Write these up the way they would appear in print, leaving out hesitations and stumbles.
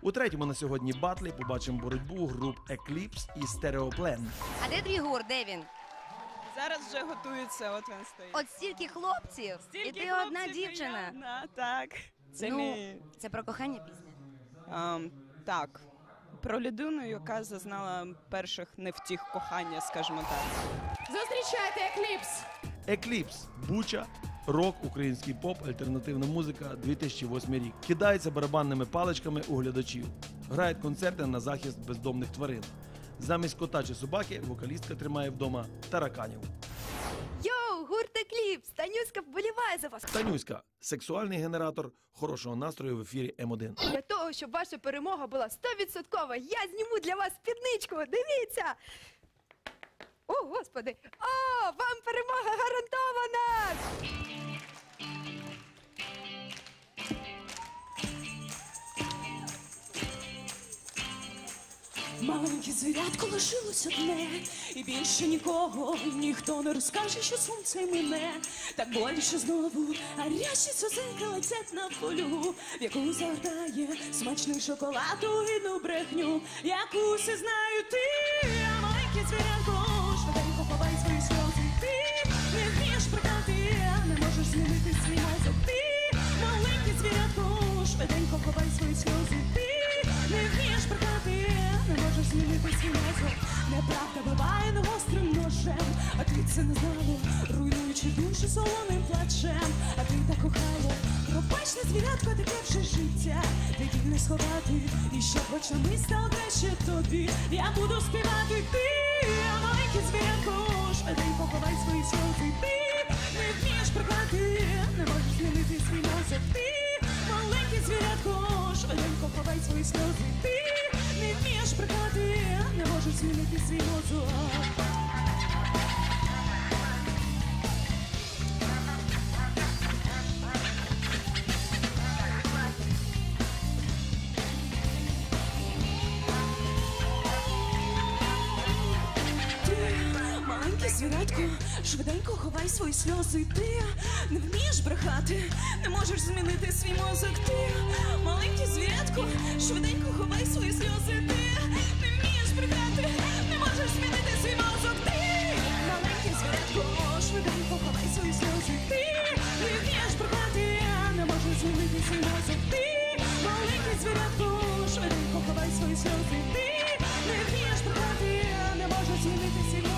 У третьому на сьогодні батлі побачимо боротьбу груп Eclipse і Stereoplan. А де твій гурт? Де він? Зараз вже готується, от він стоїть. От стільки хлопців, і ти одна дівчина. Одна, так. Це Ну, це про кохання пісня? Так. Про людину, яка зазнала перших невтіх кохання, скажімо так. Зустрічайте Eclipse! Eclipse – Буча, рок, український поп, альтернативна музика, 2008 рік. Кидається барабанними паличками у глядачів. Грають концерти на захист бездомних тварин. Замість кота чи собаки вокалістка тримає вдома тараканів. Йоу, гурт Eclipse! Танюська вболіває за вас! Танюська – сексуальний генератор хорошого настрою в ефірі М1. Для того, щоб ваша перемога була 100%, я зніму для вас спідничку. Дивіться! О, Господи! О, вам перемога гарантована! Маленьке звірятко лишилось одне, і більше нікого ніхто не розкаже, що сонце мине. Так боляче знову, а рящі сосинки летять на полю, в яку загортає смачний шоколад у гідну брехню, яку все знаю ти, а маленьке звірятко, швиденько ховай свої сльози. Ти не вмієш брехати, не можеш змінити свій мозок. Ти, маленьке звірятко, швиденько ховай свої сльози. Ти не вмієш брехати, не можеш змінити свій мозок. Неправда биває не гострим ножем, а ти це не знала, руйнуючи душу солоним плачем. А ти так кохала, пробачне звірятко, таке вже життя, де біль не сховати, і щоб очами стало краще тобі. Я буду співати ти, а маленьке звірятко, швиденько ховай свої сльози. Ти не вмієш брехати, не можеш змінити свій мозок. Ти, маленьке звірятко, швиденько ховай свої сльози. Ти не вмієш брехати, не можеш змінити свій мозок. Маленьке звірятко, швиденько ховай свої сльози. Ти не вмієш брехати, не можеш змінити свій мозок. Ти, маленьке звірятко, швиденько ховай свої сльози. Ти не вмієш брехати, не можеш змінити свій мозок. Ти, маленьке звірятко, швиденько ховай свої сльози. Ти не вмієш брехати, не можеш змінити свій мозок. Ти, маленьке звірятко, швиденько ховай свої сльози. Ти не вмієш брехати, не можеш змінити свій мозок.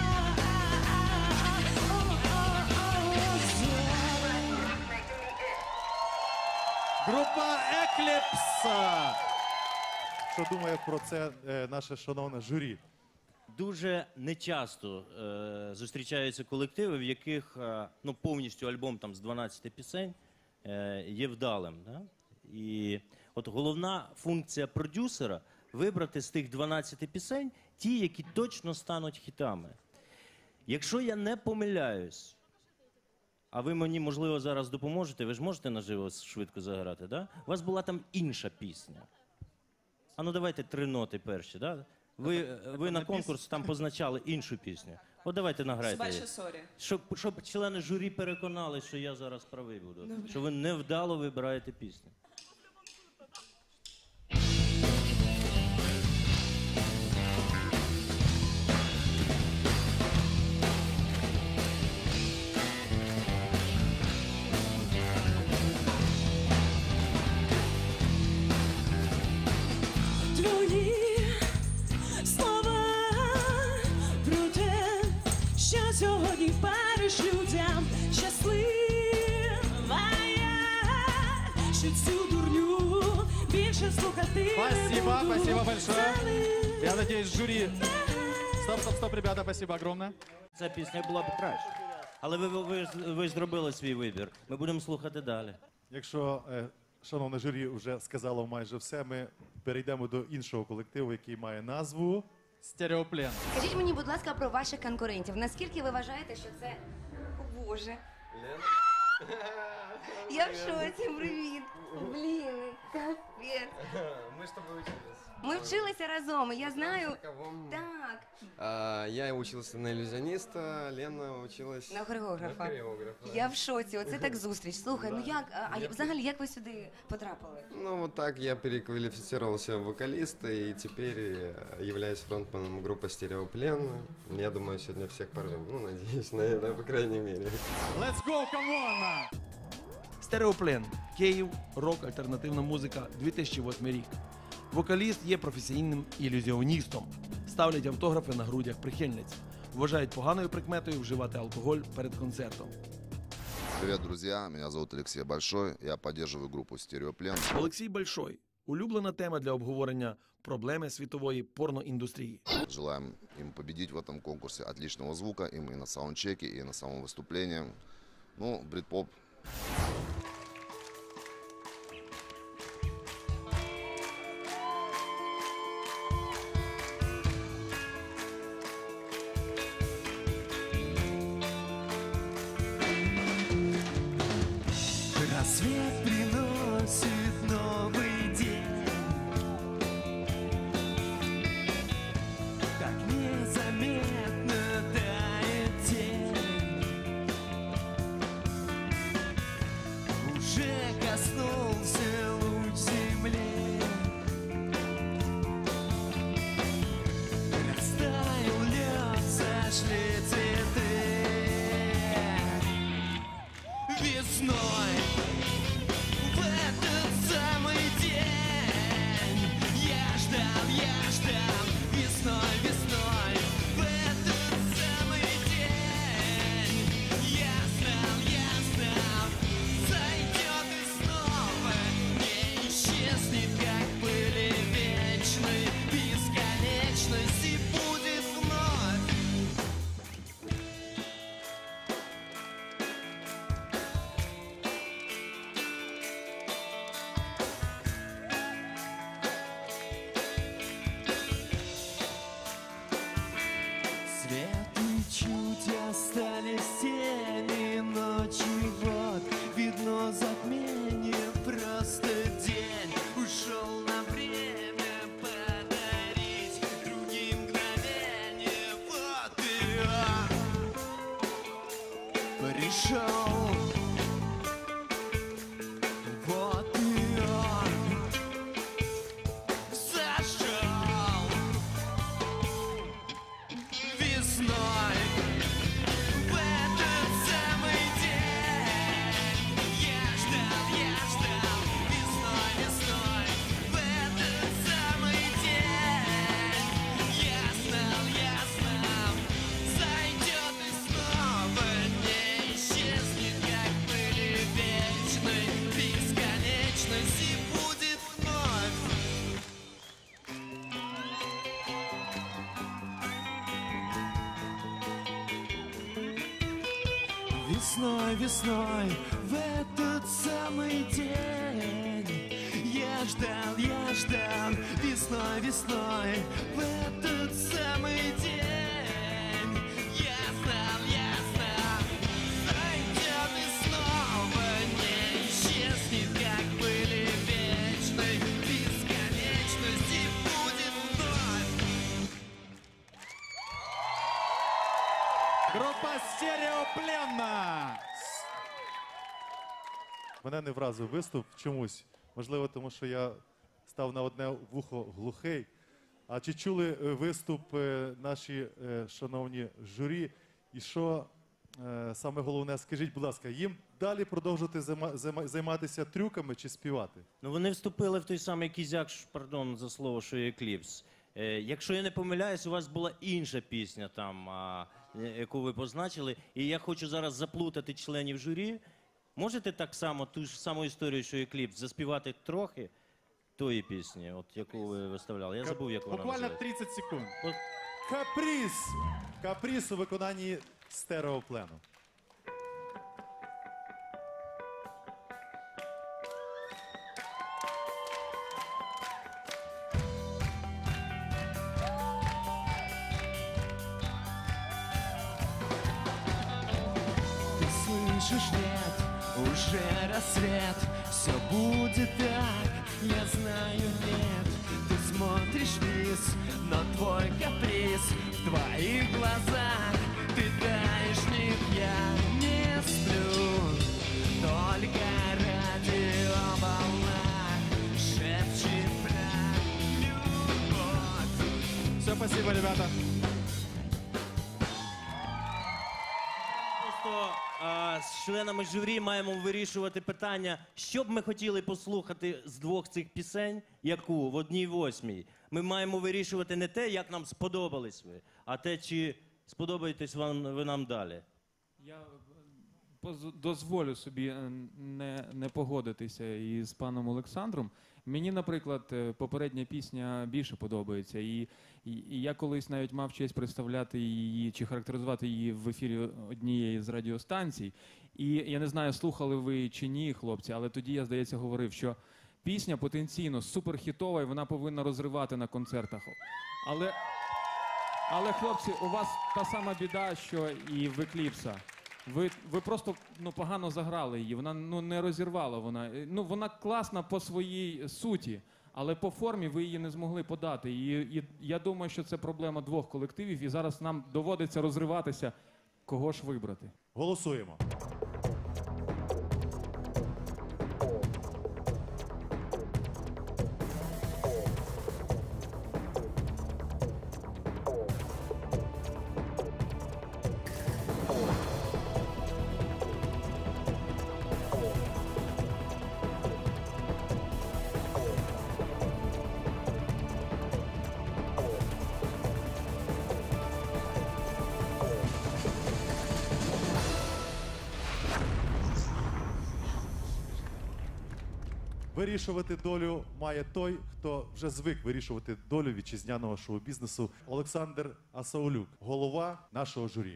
Група Eclipse. Що думає про це наше шановне журі? Дуже нечасто зустрічаються колективи, в яких повністю альбом там, з 12 пісень є вдалим. Да? І от головна функція продюсера – вибрати з тих 12 пісень ті, які точно стануть хітами. Якщо я не помиляюсь, а ви мені, можливо, зараз допоможете, ви ж можете наживо швидко заграти, да? У вас була там інша пісня. А ну давайте 3 ноти перші, да? Ви на конкурс там позначали іншу пісню. От давайте награйте її. Собаче сорі. Щоб члени журі переконали, що я зараз правий буду. Добре. Що ви невдало вибираєте пісню. Сьогодні париш людям щаслива я, що цю дурню більше слухати Спасибо, не буду. спасибо большое. Я надеюсь, жюри... Стоп, ребята, спасибо огромное. Ця пісня була б краще. Але ви ж зробили свій вибір. Ми будемо слухати далі. Якщо шановне журі вже сказало майже все, ми перейдемо до іншого колективу, який має назву Stereoplan. Скажіть мені, будь ласка, про ваших конкурентів. Наскільки ви вважаєте, що це... О, Боже. Я в шоці, привіт. Блін, так Привіт. Мы с тобой учились. Ми вчилися разом, і я знаю. Кого? Так, Я учился на иллюзиониста, Лена училась на хореографа. на хореографа. Я в шоці, оце так зустріч. Слухай, ну Да. як, а Я- взагалі як ви сюди потрапили? Ну вот так я переквалифицировался в вокалиста и теперь являюсь фронтманом группы «Стереоплен». Я думаю, сегодня всех порвем. Ну, надеюсь, на это, по крайней мере. Let's go, come on, man! Стереоплен. Київ. Рок, альтернативна музика. 2008 рік. Вокаліст є професійним ілюзіоністом. Ставлять автографи на грудях прихильниць. Вважають поганою прикметою вживати алкоголь перед концертом. Привет, друзья! Меня зовут Алексей Большой. Я поддерживаю группу «Стереоплен». Олексій Большой. Улюблена тема для обговорення проблеми світової порноіндустрії. Желаем им победить в этом конкурсе. Отличного звука им и на саундчеке, и на самом выступлении. Ну, брит-поп. Рассвет приносит новый день, так незаметно тает тень. Уже коснулся луч земли, растаял лед, сошли цветы. Весной в этот самый день я ждал весной, весной. В этот самый день я знал, зайдет и снова не исчезнет, как были вечной бесконечность и будет вновь. Свет и чуть остались тени ночи, вот видно затмение, просто день ушел на время подарить другим мгновение. Вот и он пришел, вот и он зашел. Весной в этот самый день я ждал, весной, в этот самый день я знал, зайдет и снова не исчезнет, как были вечной бесконечность и будет вновь. Весной, в этот самый день я ждал, весной, в этот самый день я знал, зайдет и снова не исчезнет, как были вечной бесконечность и будет вновь. Група «Стереоплен». Мене не вразив виступ чомусь. Можливо, тому що я став на одне вухо глухий. А чи чули виступ наші шановні журі? І що саме головне, скажіть, будь ласка, їм далі продовжувати займатися трюками чи співати? Ну, вони вступили в той самий кізяк, пардон за слово, що є «Екліпс». Якщо я не помиляюсь, у вас була інша пісня там, яку ви позначили. І я хочу зараз заплутати членів журі. Можете так само, ту ж саму історію, що «Екліпс», заспівати трохи тої пісні, от яку ви виставляли? Я забув, як вона Буквально називається. 30 секунд. От. Каприз. Каприз у виконанні «Стереоплену». Ты слышишь, нет, уже рассвет, все будет так, Я знаю, нет, ты смотришь вниз, но твой каприз в твоих глазах. Ты таешь в них, я не сплю, только радио волна шепчет про любовь. Все, спасибо, ребята. Просто з членами журі маємо вирішувати питання, що б ми хотіли послухати з двох цих пісень, яку в 1/8. Ми маємо вирішувати не те, як нам сподобались ви, а те, чи сподобаєтесь ви нам далі. Я дозволю собі не погодитися із паном Олександром. Мені, наприклад, попередня пісня більше подобається. І я колись навіть мав честь представляти її чи характеризувати її в ефірі однієї з радіостанцій. І я не знаю, слухали ви чи ні, хлопці, але тоді я, здається, говорив, що пісня потенційно суперхітова і вона повинна розривати на концертах. Але, хлопці, у вас та сама біда, що і в Екліпса. Ви просто погано заграли її, вона не розірвала. Вона класна по своїй суті, але по формі ви її не змогли подати. І я думаю, що це проблема двох колективів, і зараз нам доводиться розриватися, кого ж вибрати. Голосуємо. Вирішувати долю має той, хто вже звик вирішувати долю вітчизняного шоу-бізнесу. Олександр Асаулюк, голова нашого журі.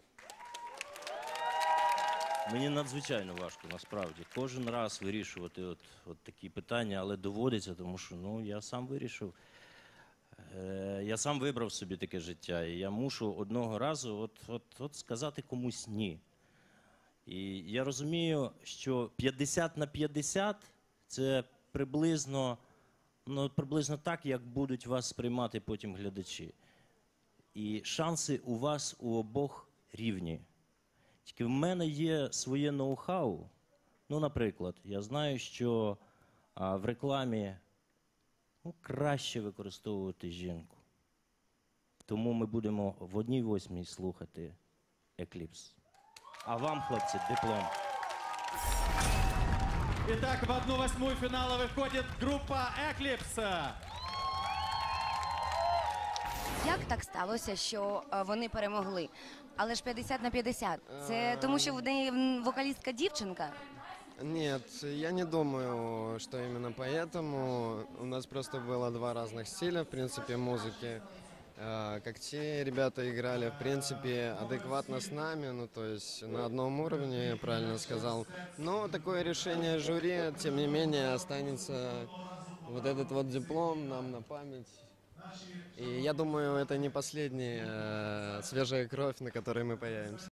Мені надзвичайно важко, насправді. Кожен раз вирішувати от такі питання, але доводиться, тому що я сам вирішив. Я сам вибрав собі таке життя, і я мушу одного разу сказати комусь ні. І я розумію, що 50/50 – це приблизно так, як будуть вас сприймати потім глядачі. І шанси у вас у обох рівні. Тільки в мене є своє ноу-хау. Наприклад, я знаю, що в рекламі краще використовувати жінку. Тому ми будемо в 1/8 слухати Екліпс. А вам, хлопці, диплом. Итак, в 1/8 финала выходит группа Eclipse. Як так сталося, що вони перемогли? Але ж 50/50. Це тому, що в неї вокалістка дівчинка? Нет, я не думаю, что именно поэтому. У нас просто было два разных стиля, в принципе, музыки. Как те ребята играли, в принципе, адекватно с нами, то есть на одном уровне, я правильно сказал. Но такое решение жюри, тем не менее, останется вот этот вот диплом нам на память. И я думаю, это не последняя свежая кровь, на которой мы появимся.